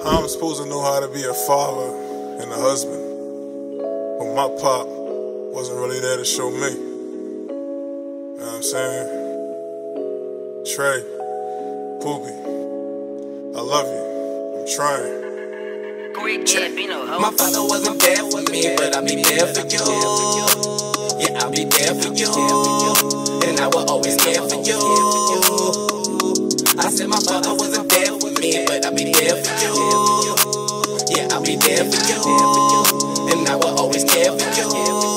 How I'm supposed to know how to be a father and a husband when my pop wasn't really there to show me? You know what I'm saying? Trey, Poopy, I love you. I'm trying. My father wasn't there for me, but I'll be there for you. Yeah, I'll be there for you, and I will always care for you. I said my father wasn't there for me, but I'll be there for you. Yeah, I'll be there for you, and I will always care for you.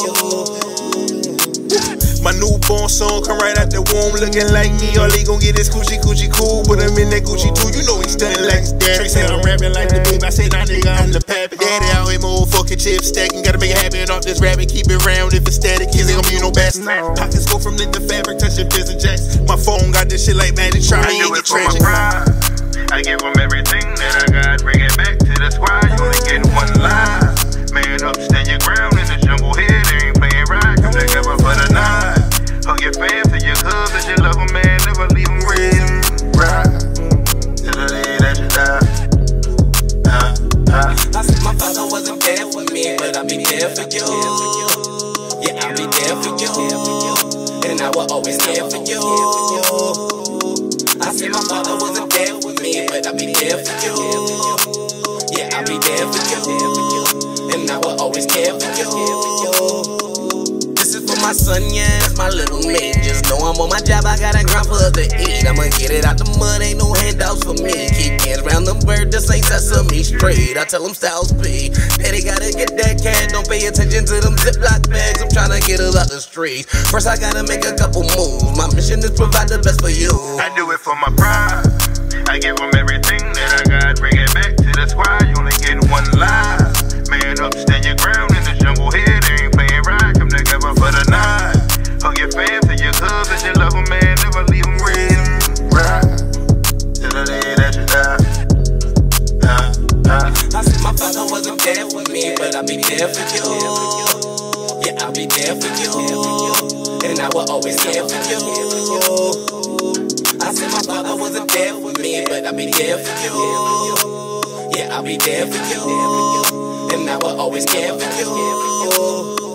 My newborn son come right out the womb looking like me. All he gon' get is coochie cool, but I'm in that Gucci too. You know he stunning like his dad. Trey said I'm rapping like the babe. I said nah nigga I'm the pappy. Daddy out here motherfucking chip stacking. Gotta make it happen off this rabbit. Keep it round if it's static. Kids ain't gon' be no best. Pockets go from lint to fabric, touching pins and jacks. My phone got this shit like magic. Try to get tragic. I give them everything that I got. Bring it back to the squad. You only get one life. Man up, stand your ground in the jungle here. They ain't playing right. Come together for the night. Hug your fam to your cubs that you love them, man. Never leave them red. Right. Till the day that you die. I said my father wasn't there for me, but I'll be there for you. Yeah, I'll be there for you, and I will always care for you. I said my father wasn't there for me, but I'll be there for you. Yeah, I'll be there for you, and I will always care for you. This is for my son, yeah, that's my little mate. Just know I'm on my job, I got a grind for us to eat. I'ma get it out the mud, ain't no handouts for me. Keep hands around the bird, this ain't Sesame Street. I tell them Styles P, Daddy gotta get that cash. Don't pay attention to them Ziploc bags. I'm tryna get us out the streets. First I gotta make a couple moves. My mission is provide the best for you. I do it for my pride. I give them everything that I got. Bring it back to the squad. You only get one life. Man up, stand your ground in the jungle here. They ain't playing right. Come together for the night. Hug your fam to your cubs that you love them, man. Never leave them red. Right. Till the day that you die. I said my father wasn't there for me, but I'll be there for you. Yeah, I'll be there for you, and I will always care for you. I said my father wasn't there for me, but I'll be there for you. Yeah, I'll be there for you, and I will always care for you.